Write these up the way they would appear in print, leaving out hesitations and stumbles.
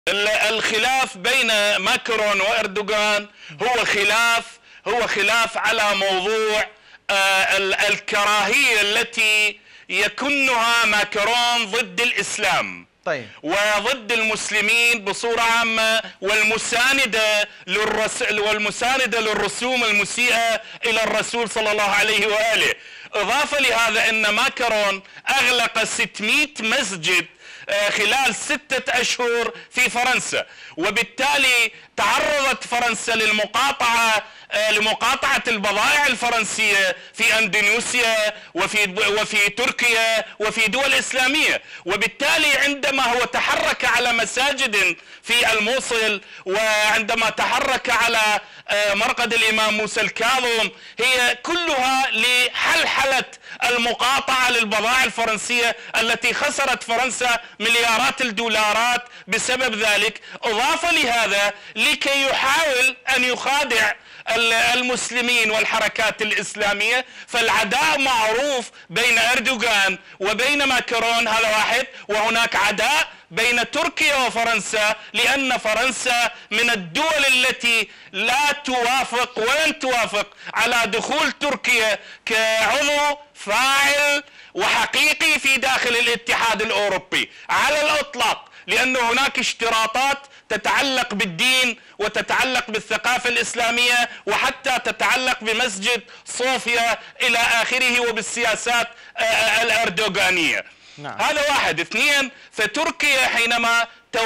الخلاف بين ماكرون وأردوغان هو خلاف على موضوع الكراهية التي يكنها ماكرون ضد الإسلام. طيب. وضد المسلمين بصورة عامة، والمساندة للرسوم المسيئة إلى الرسول صلى الله عليه وآله. إضافة لهذا أن ماكرون أغلق 600 مسجد خلال 6 أشهر في فرنسا، وبالتالي تعرضت فرنسا لمقاطعة البضائع الفرنسية في أندونيسيا وفي تركيا وفي دول إسلامية. وبالتالي عندما هو تحرك على مساجد في الموصل، وعندما تحرك على مرقد الإمام موسى الكاظم، هي كلها لحلحلة المقاطعة للبضائع الفرنسية التي خسرت فرنسا مليارات الدولارات بسبب ذلك. إضافة لهذا لكي يحاول أن يخادع المسلمين والحركات الإسلامية، فالعداء معروف بين أردوغان وبين ماكرون، هذا واحد. وهناك عداء بين تركيا وفرنسا، لأن فرنسا من الدول التي لا توافق ولن توافق على دخول تركيا كعضو فاعل وحقيقي في داخل الاتحاد الأوروبي على الإطلاق، لأن هناك اشتراطات تتعلق بالدين وتتعلق بالثقافة الإسلامية وحتى تتعلق بمسجد صوفيا إلى آخره وبالسياسات الأردوغانية. نعم. هذا واحد. 2، فتركيا حينما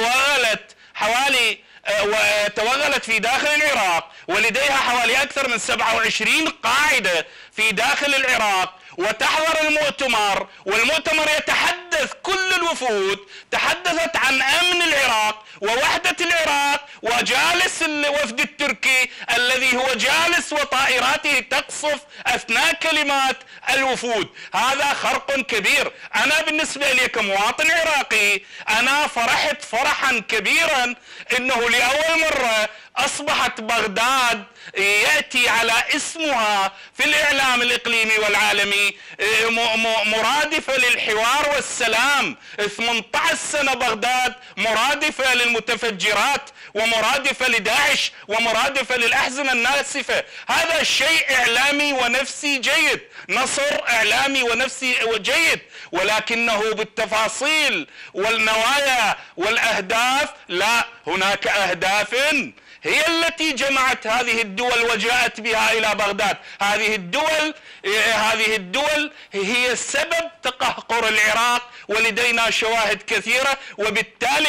توغلت في داخل العراق، ولديها حوالي أكثر من 27 قاعدة في داخل العراق، وتحضر المؤتمر، والمؤتمر يتحدث، كل الوفود تحدثت عن أمن العراق ووحدة العراق، وجالس الوفد التركي الذي هو جالس وطائراته تقصف أثناء كلمات الوفود. هذا خرق كبير. أنا بالنسبة لي كمواطن عراقي أنا فرحت فرحا كبيرا أنه لأول مرة أصبحت بغداد يأتي على اسمها في الإعلام الإقليمي والعالمي مرادفة للحوار والسلام. 18 سنة بغداد مرادفة للمتفجرات ومرادفة لداعش ومرادفة للأحزمة الناسفة. هذا شيء إعلامي ونفسي جيد، نصر إعلامي ونفسي جيد، ولكنه بالتفاصيل والنوايا والأهداف لا. هناك أهداف هي التي جمعت هذه الدول وجاءت بها إلى بغداد. هذه الدول هي سبب تقهقر العراق، ولدينا شواهد كثيرة. وبالتالي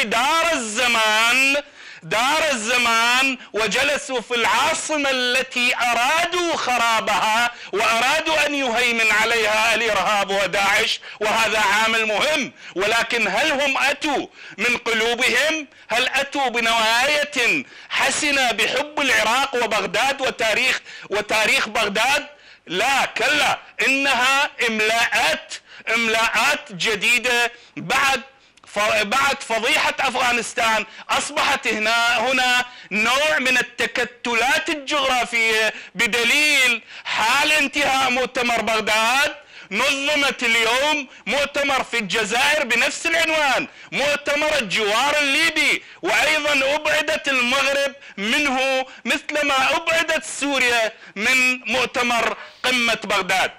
دار الزمان وجلسوا في العاصمة التي أرادوا خرابها وأرادوا أن يهيمن عليها الإرهاب وداعش، وهذا عامل مهم. ولكن هل هم أتوا من قلوبهم؟ هل أتوا بنوايا حسنة بحب العراق وبغداد وتاريخ بغداد؟ لا، كلا، إنها إملاءات جديدة بعد فضيحة أفغانستان. أصبحت هنا نوع من التكتلات الجغرافية بدليل حال انتهاء مؤتمر بغداد. نظمت اليوم مؤتمر في الجزائر بنفس العنوان، مؤتمر الجوار الليبي، وأيضا أبعدت المغرب منه مثلما أبعدت سوريا من مؤتمر قمة بغداد.